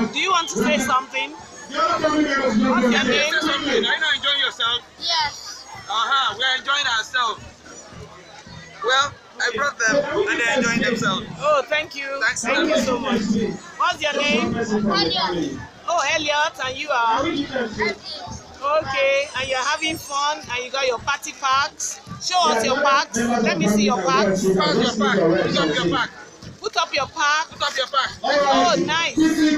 Do you want to say something? What's your name? Are you not enjoying yourself? Yes. We're enjoying ourselves. Well, I brought them and they're enjoying themselves. Oh, thank you. Thank you so much. What's your name? Elliot. Oh, Elliot, and you are? Okay, and you're having fun, and you got your party packs. Show us your packs. Let me see your packs. Put up your pack. Put up your pack. Put up your pack. Put up your pack. Oh, nice.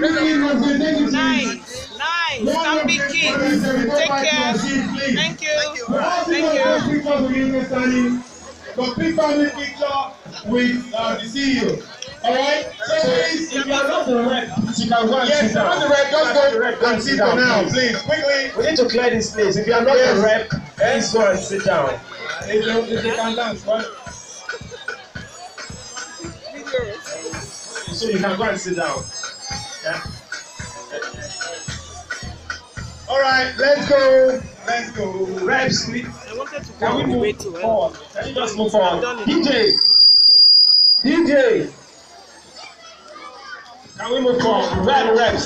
Nice. Nice. Stanbic Kids. Take care. Thank you. Thank you. Complete family picture with the CEO. Alright? So please, if you are not the rep, you can go and sit down. Yes, not the rep, just go and sit down now, please. Quickly. We need to clear this place. If you are not the rep, please go and sit down. If they can dance, right? So you can go and sit down. Yeah. Alright, let's go. Let's go. Reps, please. I wanted to Can we go way move too well. forward? Can you just move forward? DJ. Can we move forward? Where are the reps?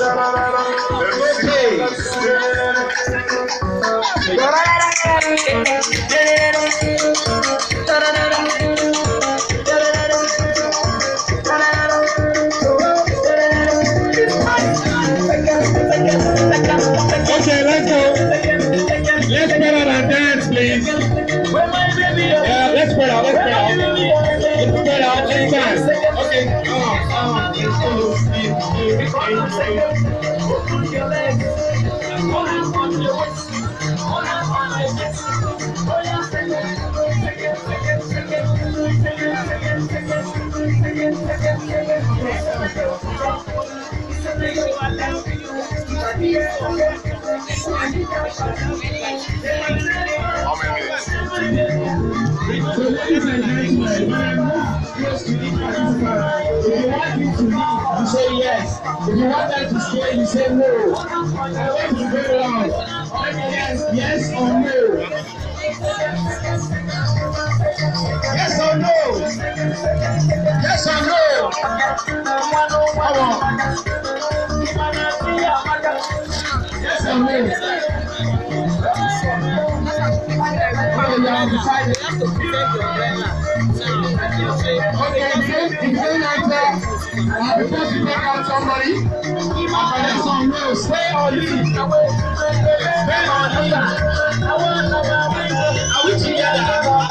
Okay, let's go. Let's spread out and dance, please. Yeah, let's spread out. Let's spread out. Let's spread out. Let's dance. Okay. How many minutes? So ladies and gentlemen, when I'm close to each participant, if you want me to leave, you say yes. If you want them to stay, you say no. I want you to go around. Yes or no? Yes or no? Yes or no? Come on. Yes or no? Okay, you have decided. Okay, because you take out somebody, after that song, no, stay or leave. Stay or leave. Are we together?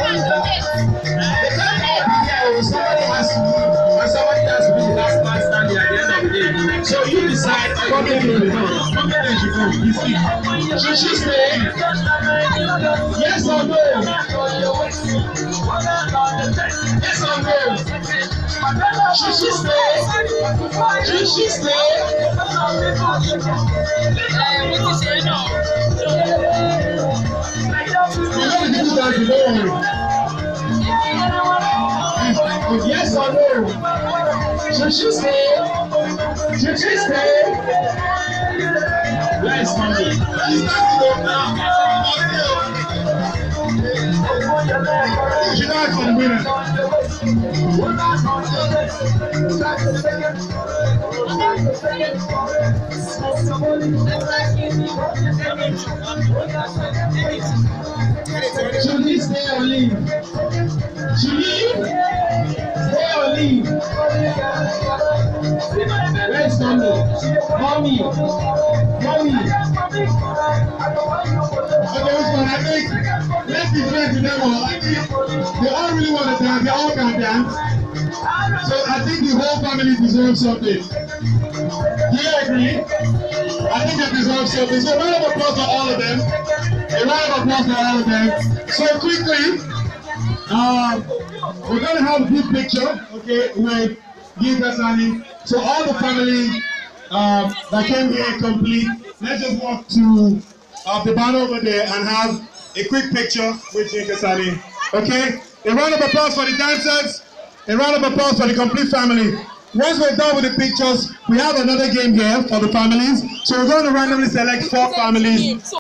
Somebody has to leave, and somebody has to be the last man standing at the end of the day. So you decide, what can you do? You see, should she stay? Yes or no? Yes or no? Should she stay? Should she stay? Yes or no? Should she stay? Should she stay? Where is mommy? She died for the winner. Should he stay or leave? Should he stay or leave? Where is mommy? Mommy. Mommy. Okay, which one? I think let's be fair to them all. I think they all really want to dance. They all can dance. So I think the whole family deserves something. Do you agree? I think they deserve something. So a round of applause for all of them. A round of applause for all of them. So quickly, we're going to have a group picture, okay, with G2G. So all the family that came here complete, let's just walk to the banner over there and have a quick picture with G2G. Okay? A round of applause for the dancers. A round of applause for the complete family. Once we're done with the pictures, we have another game here for the families. So we're going to randomly select 4 families.